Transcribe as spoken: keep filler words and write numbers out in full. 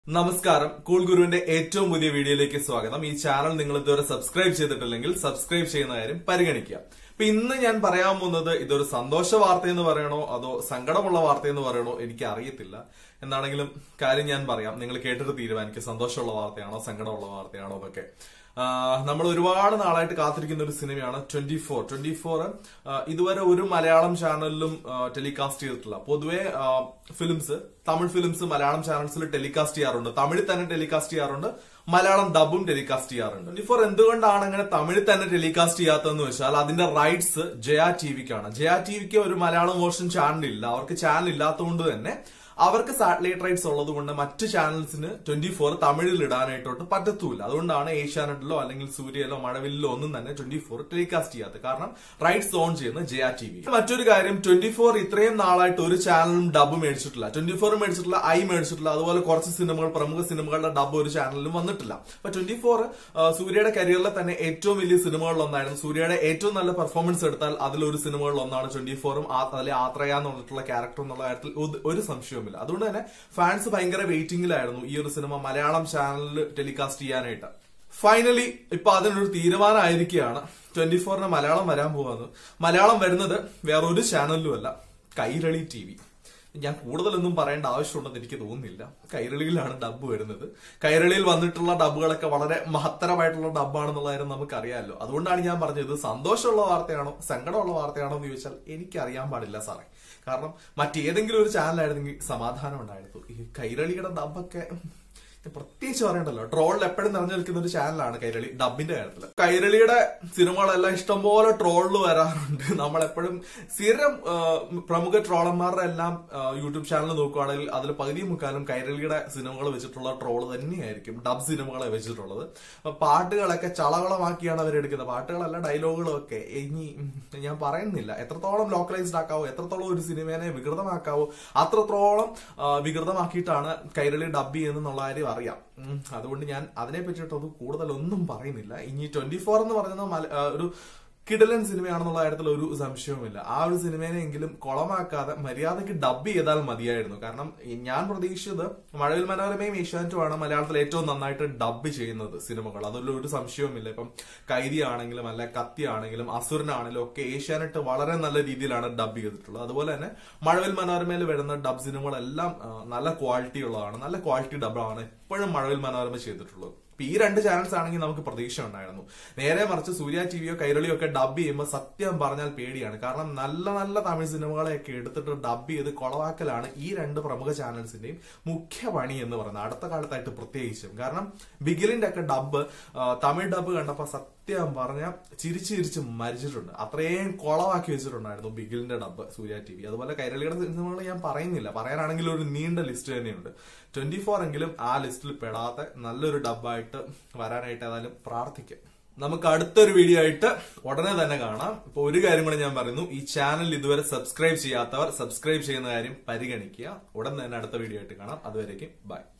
നമസ്കാരം കൂൾ ഗുരുവിന്റെ ഏറ്റവും പുതിയ വീഡിയോയിലേക്ക് സ്വാഗതം. ഈ ചാനൽ നിങ്ങൾ ഇതുവരെ സബ്സ്ക്രൈബ് ചെയ്തിട്ടില്ലെങ്കിൽ സബ്സ്ക്രൈബ് ചെയ്യുന്ന കാര്യം പരിഗണിക്കുക. അപ്പൊ ഇന്ന് ഞാൻ പറയാൻ പോകുന്നത് ഇതൊരു സന്തോഷ വാർത്ത എന്ന് പറയണോ അതോ സങ്കടമുള്ള വാർത്ത എന്ന് പറയണോ എനിക്ക് അറിയത്തില്ല. എന്താണെങ്കിലും കാര്യം ഞാൻ പറയാം, നിങ്ങൾ കേട്ടിട്ട് തീരുമാനിക്കുക സന്തോഷമുള്ള വാർത്തയാണോ സങ്കടമുള്ള വാർത്തയാണോ എന്നൊക്കെ. നമ്മൾ ഒരുപാട് നാളായിട്ട് കാത്തിരിക്കുന്ന ഒരു സിനിമയാണ് ട്വന്റി ഫോർ ട്വന്റി ഫോർ ഇതുവരെ ഒരു മലയാളം ചാനലിലും ടെലികാസ്റ്റ് ചെയ്തിട്ടില്ല. പൊതുവെ ഫിലിംസ് തമിഴ് ഫിലിംസ് മലയാളം ചാനൽസിൽ ടെലികാസ്റ്റ് ചെയ്യാറുണ്ട്, തമിഴിൽ തന്നെ ടെലികാസ്റ്റ് ചെയ്യാറുണ്ട്, മലയാളം ഡബും ടെലികാസ്റ്റ് ചെയ്യാറുണ്ട്. ട്വന്റി ഫോർ എന്തുകൊണ്ടാണ് അങ്ങനെ തമിഴിൽ തന്നെ ടെലികാസ്റ്റ് ചെയ്യാത്തതെന്ന് വെച്ചാൽ അതിന്റെ റൈറ്റ്സ് ജയ ടിവിക്കാണ്. ജയ ടിവിക്ക് ഒരു മലയാളം വേർഷൻ ചാനൽ ഇല്ല. അവർക്ക് ചാനൽ ഇല്ലാത്തതുകൊണ്ട് തന്നെ അവർക്ക് സാറ്റലൈറ്റ് റൈറ്റ്സ് ഉള്ളത് കൊണ്ട് മറ്റു ചാനൽസിന് ട്വന്റി ഫോർ തമിഴിൽ ഇടാനായിട്ടോട്ട് പറ്റത്തൂല്ല. അതുകൊണ്ടാണ് ഏഷ്യാനെറ്റിലോ അല്ലെങ്കിൽ സൂര്യയിലോ മഴവില്ലോ ഒന്നും തന്നെ ട്വന്റി ഫോർ ടെലികാസ്റ്റ് ചെയ്യാത്തത്. കാരണം റൈറ്റ്സ് ഓൺ ചെയ്യുന്ന ജയ ടി വി. മറ്റൊരു കാര്യം, ട്വന്റി ഫോർ ഇത്രയും നാളായിട്ട് ഒരു ചാനലും ഡബ് മേടിച്ചിട്ടില്ല. ട്വന്റി ഫോർ മേടിച്ചിട്ടില്ല, ഐ മേടിച്ചിട്ടില്ല, അതുപോലെ കുറച്ച് സിനിമകൾ പ്രമുഖ സിനിമകളുടെ ഡബ് ഒരു ചാനലിലും വന്നിട്ടില്ല. അപ്പൊ ട്വന്റി ഫോർ സൂര്യയുടെ കരിയറിലെ തന്നെ ഏറ്റവും വലിയ സിനിമകളിലൊന്നായിരുന്നു. സൂര്യയുടെ ഏറ്റവും നല്ല പെർഫോമൻസ് എടുത്താൽ അതിലൊരു സിനിമകളിലൊന്നാണ് ട്വന്റി ഫോറും അതിലെ ആത്രയ എന്ന് പറഞ്ഞിട്ടുള്ള ക്യാരക്ടർ എന്നുള്ള കാര്യത്തിൽ ഒരു സംശയവും. അതുകൊണ്ട് തന്നെ ഫാൻസ് ഭയങ്കര വെയിറ്റിംഗിലായിരുന്നു ഈ ഒരു സിനിമ മലയാളം ചാനലിൽ ടെലികാസ്റ്റ് ചെയ്യാനായിട്ട്. ഫൈനലി ഇപ്പൊ അതിനൊരു തീരുമാനമായിരിക്കുകയാണ്. ട്വന്റി ഫോറിന് മലയാളം വരാൻ പോകുന്നത്. മലയാളം വരുന്നത് വേറൊരു ചാനലിലും അല്ല, കൈരളി ടി വി. ഞാൻ കൂടുതലൊന്നും പറയേണ്ട ആവശ്യമുണ്ടെന്ന് എനിക്ക് തോന്നുന്നില്ല. കൈരളിയിലാണ് ഡബ്ബ് വരുന്നത്. കൈരളിയിൽ വന്നിട്ടുള്ള ഡബ്ബുകളൊക്കെ വളരെ മഹത്തരമായിട്ടുള്ള ഡബ്ബാണെന്നുള്ള കാര്യം നമുക്കറിയാമല്ലോ. അതുകൊണ്ടാണ് ഞാൻ പറഞ്ഞത് സന്തോഷമുള്ള വാർത്തയാണോ സങ്കടമുള്ള വാർത്തയാണോ എന്ന് ചോദിച്ചാൽ എനിക്കറിയാൻ പാടില്ല സാറേ. കാരണം മറ്റേതെങ്കിലും ഒരു ചാനലായിരുന്നെങ്കിൽ സമാധാനം ഉണ്ടായിരുന്നു. ഈ കൈരളിയുടെ ഡബ്ബൊക്കെ പ്രത്യേകിച്ച് പറയണ്ടല്ലോ, ട്രോളിൽ എപ്പോഴും നിറഞ്ഞു നിൽക്കുന്ന ഒരു ചാനലാണ് കൈരളി ഡബിന്റെ കാര്യത്തില്. കൈരളിയുടെ സിനിമകളെല്ലാം ഇഷ്ടംപോലെ ട്രോളിൽ വരാറുണ്ട്. നമ്മളെപ്പോഴും സ്ഥിരം പ്രമുഖ ട്രോളന്മാരുടെ എല്ലാം യൂട്യൂബ് ചാനൽ നോക്കുകയാണെങ്കിൽ അതിൽ പകുതി മുക്കാലും കൈരളിയുടെ സിനിമകൾ വെച്ചിട്ടുള്ള ട്രോള് തന്നെയായിരിക്കും ഡബ് സിനിമകളെ വെച്ചിട്ടുള്ളത്. പാട്ടുകളൊക്കെ ചളകളമാക്കിയാണ് അവരെടുക്കുന്നത്. പാട്ടുകളല്ല, ഡയലോഗുകളും ഒക്കെ. ഇനി ഞാൻ പറയുന്നില്ല, എത്രത്തോളം ലോക്കലൈസ്ഡ് ആക്കാവോ, എത്രത്തോളം ഒരു സിനിമേനെ വികൃതമാക്കാവോ അത്രത്തോളം വികൃതമാക്കിയിട്ടാണ് കൈരളി ഡബ് ചെയ്യുന്നുള്ള കാര്യം അറിയാം. അതുകൊണ്ട് ഞാൻ അതിനെ പറ്റിയിട്ടത് കൂടുതലൊന്നും പറയുന്നില്ല. ഇനി ട്വന്റി ഫോർ എന്ന് പറയുന്നത് ഒരു കിടിലൻ സിനിമയാണെന്നുള്ള കാര്യത്തിൽ ഒരു സംശയവുമില്ല. ആ ഒരു സിനിമേനെങ്കിലും കുളമാക്കാതെ മര്യാദയ്ക്ക് ഡബ് ചെയ്താൽ മതിയായിരുന്നു. കാരണം ഞാൻ പ്രതീക്ഷിച്ചത് മഴവിൽ മനോരമയും ഏഷ്യാനെറ്റുമാണ് മലയാളത്തിൽ ഏറ്റവും നന്നായിട്ട് ഡബ് ചെയ്യുന്നത് സിനിമകൾ. അതിൽ ഒരു സംശയവുമില്ല. ഇപ്പം കൈതി ആണെങ്കിലും അല്ല കത്തി ആണെങ്കിലും അസുരനാണെങ്കിലും ഒക്കെ ഏഷ്യാനെറ്റ് വളരെ നല്ല രീതിയിലാണ് ഡബ് ചെയ്തിട്ടുള്ളത്. അതുപോലെ തന്നെ മഴവിൽ മനോരമയിൽ വരുന്ന ഡബ് സിനിമകളെല്ലാം നല്ല ക്വാളിറ്റി ഉള്ളതാണ്. നല്ല ക്വാളിറ്റി ഡബാണ് എപ്പോഴും മഴവിൽ മനോരമ ചെയ്തിട്ടുള്ളത്. ഈ രണ്ട് ചാനൽസ് ആണെങ്കിൽ നമുക്ക് പ്രതീക്ഷ ഉണ്ടായിരുന്നു. നേരെ മറിച്ച് സൂര്യ ടിവിയോ കൈരളിയോ ഒക്കെ ഡബ് ചെയ്യുമ്പോൾ സത്യം പറഞ്ഞാൽ പേടിയാണ്. കാരണം നല്ല നല്ല തമിഴ് സിനിമകളെയൊക്കെ എടുത്തിട്ട് ഡബ് ചെയ്ത് കൊളവാക്കലാണ് ഈ രണ്ട് പ്രമുഖ ചാനൽസിന്റെയും മുഖ്യ പണി എന്ന് പറയുന്നത്, അടുത്ത കാലത്തായിട്ട് പ്രത്യേകിച്ചും. കാരണം ബിഗിലിന്റെ ഒക്കെ ഡബ് തമിഴ് ഡബ് കണ്ടപ്പോ സത്യം പറഞ്ഞാൽ ചിരിച്ച് ചിരിച്ച് മരിച്ചിട്ടുണ്ട്. അത്രയും കൊളവാക്കി വെച്ചിട്ടുണ്ടായിരുന്നു ബിഗിലിന്റെ ഡബ് സൂര്യ ടി വി. അതുപോലെ കൈരളിയുടെ സിനിമകൾ ഞാൻ പറയുന്നില്ല, പറയാനാണെങ്കിൽ ഒരു നീണ്ട ലിസ്റ്റ് തന്നെയുണ്ട്. ട്വന്റി ഫോർ എങ്കിലും ആ ലിസ്റ്റിൽ പെടാത്ത നല്ലൊരു ഡബ്ബായിട്ട് വരാനായിട്ട് ഏതായാലും പ്രാർത്ഥിക്കാം. നമുക്ക് അടുത്തൊരു വീഡിയോ ആയിട്ട് ഉടനെ തന്നെ കാണാം. ഇപ്പൊ ഒരു കാര്യം കൂടെ ഞാൻ പറയുന്നു, ഈ ചാനൽ ഇതുവരെ സബ്സ്ക്രൈബ് ചെയ്യാത്തവർ സബ്സ്ക്രൈബ് ചെയ്യുന്ന കാര്യം പരിഗണിക്കുക. ഉടൻ തന്നെ അടുത്ത വീഡിയോ ആയിട്ട് കാണാം. അതുവരേക്കും ബൈ.